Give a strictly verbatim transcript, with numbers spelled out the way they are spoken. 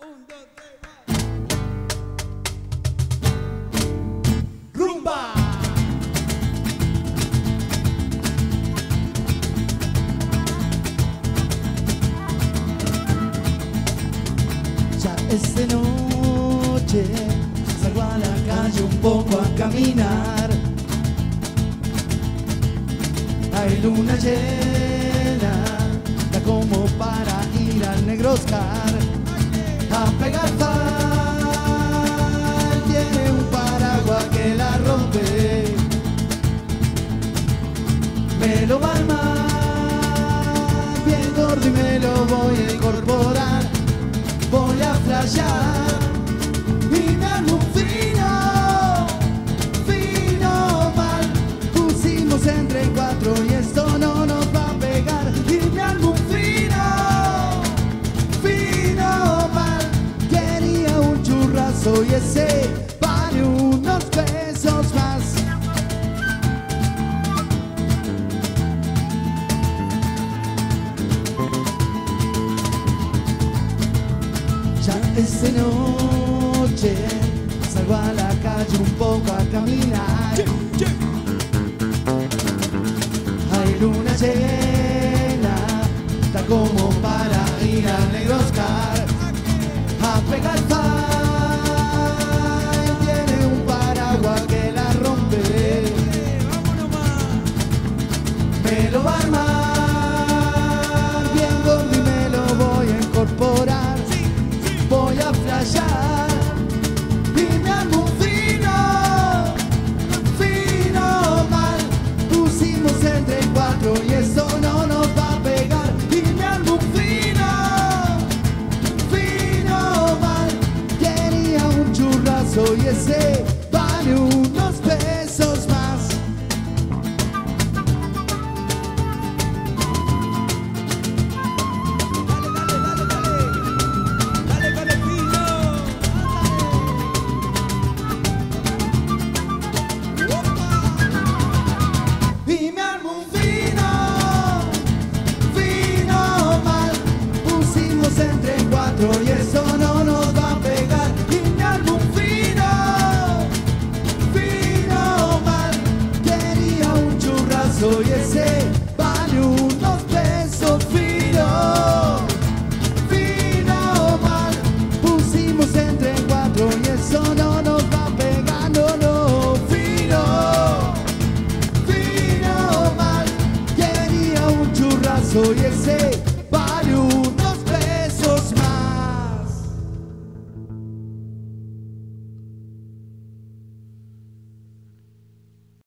Un, dos, tres, va. ¡Rumba! Ya es de noche, salgo a la calle un poco a caminar. Hay luna llena, da como para ir al Negro Oscar a pegar fal. Tiene un paraguas que la rompe, me lo va a armar bien gordo y me lo voy a incorporar. Voy a flashear y me armo un fino, fino mal. Pusimos entre cuatro y esto no nos va a pegar. Y me armo un fino, fino mal. Quería un churrazo y ese vale unos pesos más. Ya es de noche, salgo a la calle un poco a caminar. Che, che. Hay luna llena, está como para ir al Negro Oscar a pegar fal. Tiene un paraguas que la rompe, me lo va a armar bien gordo y me lo voy a incorporar. Voy a flashear y me armo un fino, fino mal. Pusimos entre cuatro y eso no nos va a pegar. Y me armo un fino, fino mal. Quería un churrazo y ese vale unos pesos más. Y me armo un fino, fino mal. Pusimos entre cuatro y